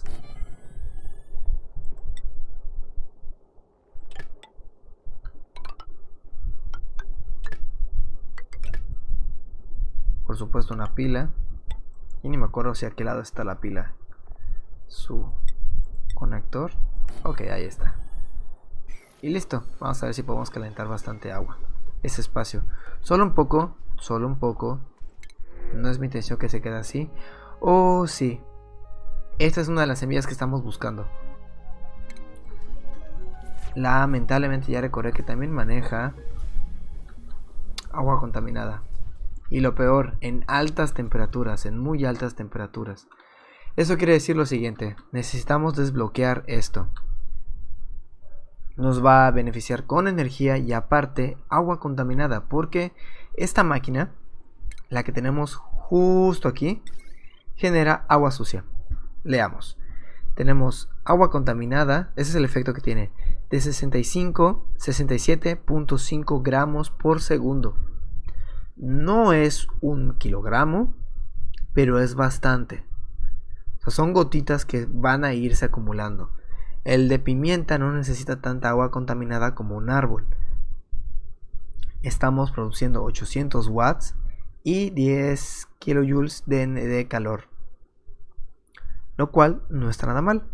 Por supuesto una pila. Y ni me acuerdo si a qué lado está la pila. Su conector. Ok, ahí está. Y listo. Vamos a ver si podemos calentar bastante agua. Ese espacio. Solo un poco. Solo un poco. No es mi intención que se quede así. Oh, sí. Esta es una de las semillas que estamos buscando. Lamentablemente ya recordé que también maneja agua contaminada. Y lo peor, en altas temperaturas, en muy altas temperaturas. Eso quiere decir lo siguiente. Necesitamos desbloquear esto. Nos va a beneficiar con energía y aparte agua contaminada. Porque esta máquina, la que tenemos justo aquí, genera agua sucia. Leamos. Tenemos agua contaminada. Ese es el efecto que tiene. De sesenta y cinco, sesenta y siete punto cinco gramos por segundo. No es un kilogramo, pero es bastante. O sea, son gotitas que van a irse acumulando. El de pimienta no necesita tanta agua contaminada como un árbol. Estamos produciendo ochocientos watts y diez kilojoules de, de calor, lo cual no está nada mal.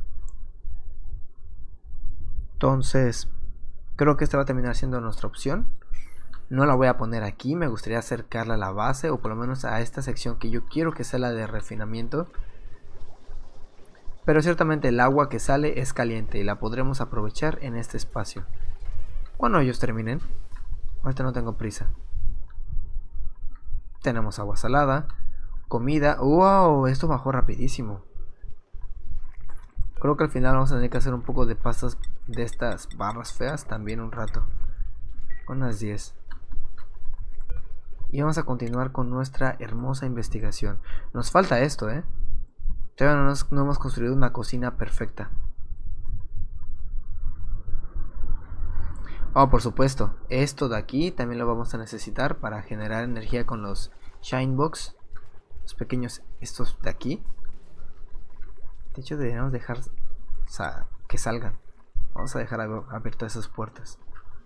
Entonces, creo que esta va a terminar siendo nuestra opción. No la voy a poner aquí, me gustaría acercarla a la base o por lo menos a esta sección que yo quiero que sea la de refinamiento. Pero ciertamente el agua que sale es caliente y la podremos aprovechar en este espacio. Cuando ellos terminen, ahorita no tengo prisa. Tenemos agua salada, comida. ¡Wow! Esto bajó rapidísimo. Creo que al final vamos a tener que hacer un poco de pastas de estas barras feas también un rato. Unas diez. Y vamos a continuar con nuestra hermosa investigación. Nos falta esto, ¿eh? Todavía no, nos, no hemos construido una cocina perfecta. Oh, por supuesto. Esto de aquí también lo vamos a necesitar para generar energía con los Shinebox. Los pequeños, estos de aquí. De hecho deberíamos dejar o sea, que salgan. Vamos a dejar abiertas esas puertas.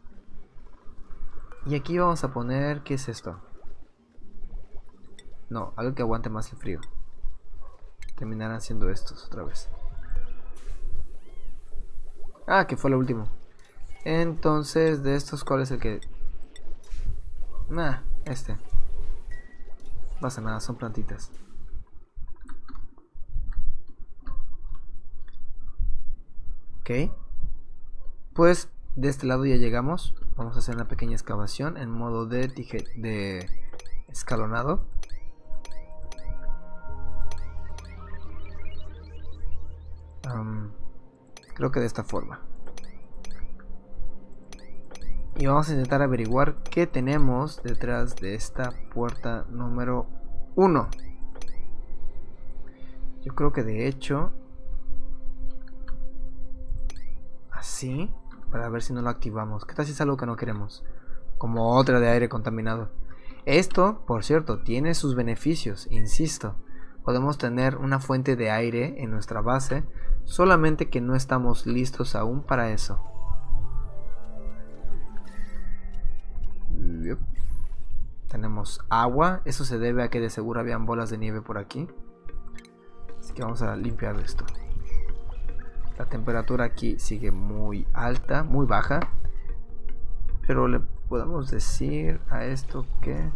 Y aquí vamos a poner, ¿qué es esto? No, algo que aguante más el frío. Terminarán siendo estos otra vez. Ah, que fue lo último. Entonces, de estos, ¿cuál es el que...? Nah, este. No pasa nada, son plantitas. Ok. Pues, de este lado ya llegamos. Vamos a hacer una pequeña excavación en modo de, de escalonado. Um, creo que de esta forma. Y vamos a intentar averiguar qué tenemos detrás de esta puerta número uno. Yo creo que de hecho así, para ver si no lo activamos. ¿Qué tal si es algo que no queremos? Como otra de aire contaminado. Esto, por cierto, tiene sus beneficios, insisto. Podemos tener una fuente de aire en nuestra base Solamente que no estamos listos aún para eso. Yep. Tenemos agua. Eso se debe a que de seguro habían bolas de nieve por aquí. Así que vamos a limpiar esto. La temperatura aquí sigue muy alta, muy baja. Pero le podemos decir a esto que...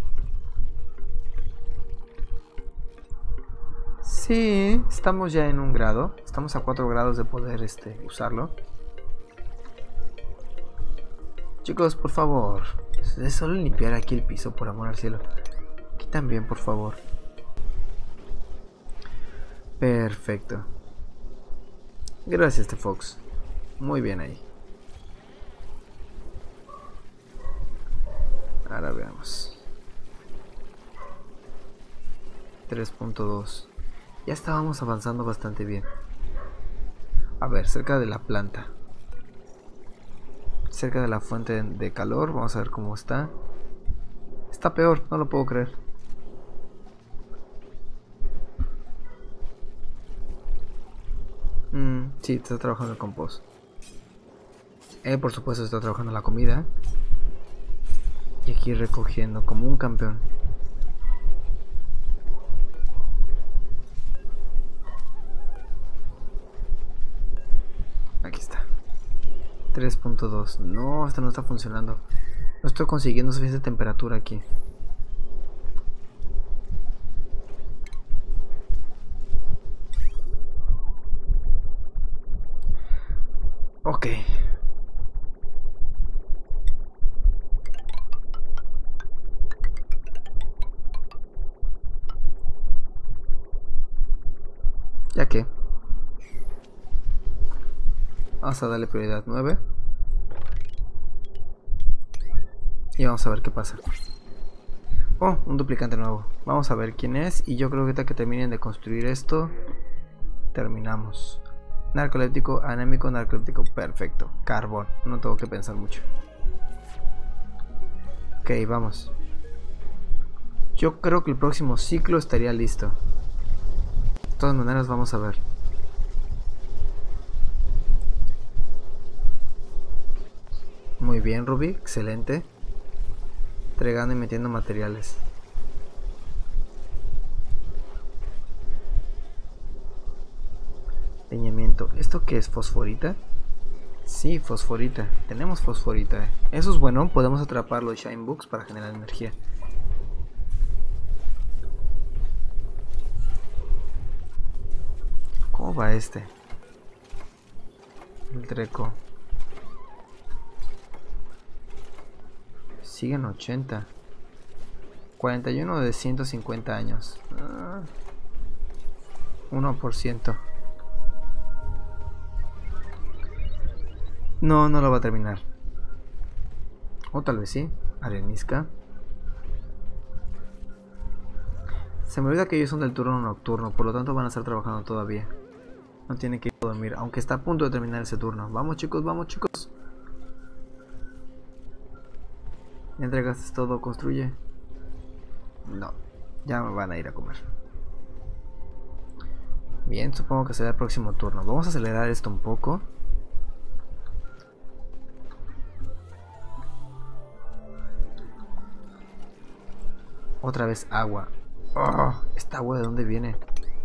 sí, estamos ya en un grado. Estamos a cuatro grados de poder este, usarlo. Chicos, por favor. Es solo limpiar aquí el piso, por amor al cielo. Aquí también, por favor. Perfecto. Gracias, The Fox. Muy bien ahí. Ahora veamos. tres punto dos. Ya estábamos avanzando bastante bien. A ver, cerca de la planta. Cerca de la fuente de calor. Vamos a ver cómo está. Está peor, no lo puedo creer. Mm, sí, está trabajando el compost. Él, por supuesto, está trabajando la comida. Y aquí recogiendo como un campeón. Aquí está. tres punto dos. No, esto no está funcionando. No estoy consiguiendo suficiente temperatura aquí. Ok. Ya que vamos a darle prioridad nueve. Y vamos a ver qué pasa. Oh, un duplicante nuevo. Vamos a ver quién es. Y yo creo que hasta que terminen de construir esto, terminamos. Narcoléptico, anémico, narcoléptico. Perfecto. Carbón. No tengo que pensar mucho. Ok, vamos. Yo creo que el próximo ciclo estaría listo. De todas maneras, vamos a ver. Muy bien, Ruby. Excelente. Entregando y metiendo materiales. Leñamiento. ¿Esto qué es? ¿Fosforita? Sí, fosforita. Tenemos fosforita. Eso es bueno. Podemos atrapar los Shine Bugs para generar energía. ¿Cómo va este? El Dreco. Siguen ochenta. cuarenta y uno de ciento cincuenta años. Ah, uno por ciento. No, no lo va a terminar. O tal vez sí. Arenisca. Se me olvida que ellos son del turno nocturno, por lo tanto van a estar trabajando todavía. No tienen que ir a dormir, aunque está a punto de terminar ese turno. Vamos chicos, vamos chicos. ¿Ya entregaste todo? ¿Construye? No, ya me van a ir a comer. Bien, supongo que será el próximo turno. Vamos a acelerar esto un poco. Otra vez agua. Oh, ¿esta agua de dónde viene?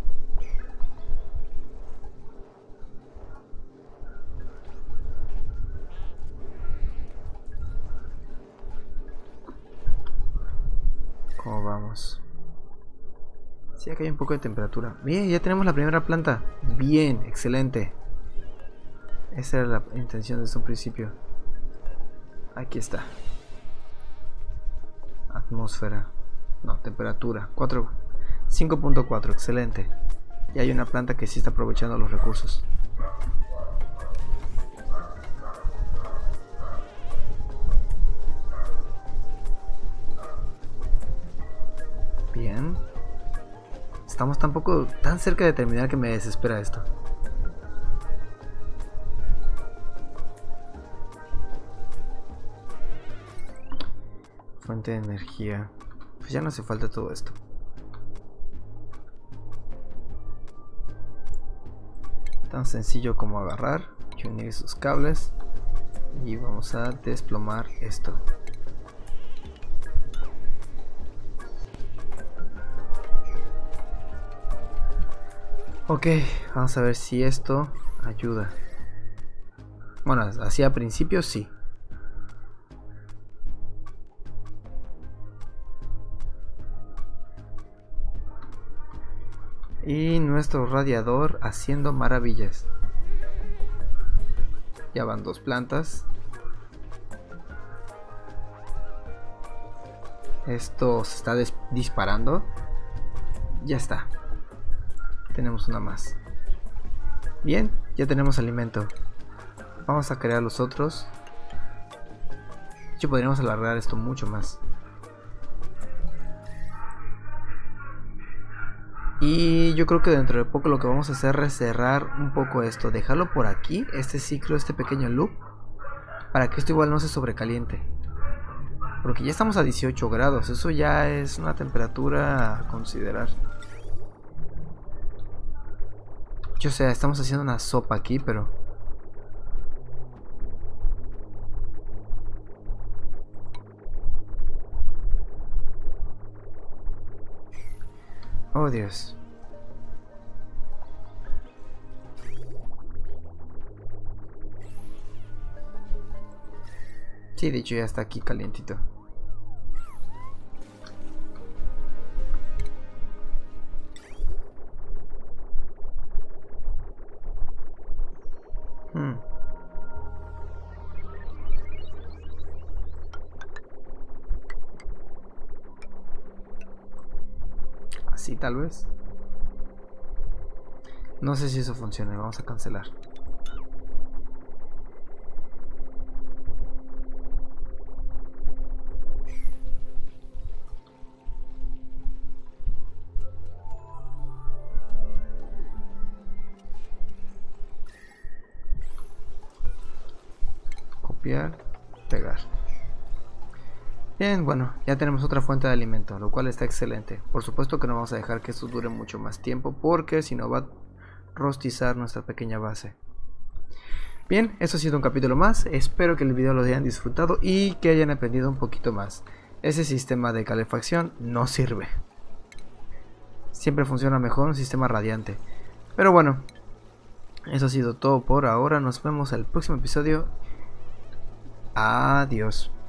¿Cómo vamos? Sí, acá hay un poco de temperatura. Bien, ya tenemos la primera planta. Bien, excelente. Esa era la intención desde un principio. Aquí está. Atmósfera. No, temperatura. cinco punto cuatro, excelente. Y hay una planta que sí está aprovechando los recursos. Bien. Estamos tampoco tan cerca de terminar que me desespera esto. Fuente de energía. Pues ya no hace falta todo esto. Tan sencillo como agarrar y unir sus cables. Y vamos a desplomar esto. Ok, vamos a ver si esto ayuda. Bueno, así a principio sí. Y nuestro radiador haciendo maravillas. Ya van dos plantas. Esto se está disparando. Ya está. Tenemos una más. Bien, ya tenemos alimento. Vamos a crear los otros. De hecho, podríamos alargar esto mucho más. Y yo creo que dentro de poco lo que vamos a hacer es cerrar un poco esto. Dejarlo por aquí, este ciclo, este pequeño loop. Para que esto igual no se sobrecaliente. Porque ya estamos a dieciocho grados. Eso ya es una temperatura a considerar. Yo sé, estamos haciendo una sopa aquí, pero... Oh, Dios. Sí, de hecho ya está aquí calientito. Hmm. Así tal vez. No sé si eso funciona. Vamos a cancelar. Copiar, pegar. Bien, bueno, ya tenemos otra fuente de alimento, lo cual está excelente. Por supuesto que no vamos a dejar que esto dure mucho más tiempo, porque si no va a rostizar nuestra pequeña base. Bien, eso ha sido un capítulo más. Espero que el video lo hayan disfrutado y que hayan aprendido un poquito más. Ese sistema de calefacción no sirve. Siempre funciona mejor un sistema radiante. Pero bueno, eso ha sido todo por ahora. Nos vemos en el próximo episodio. Adiós.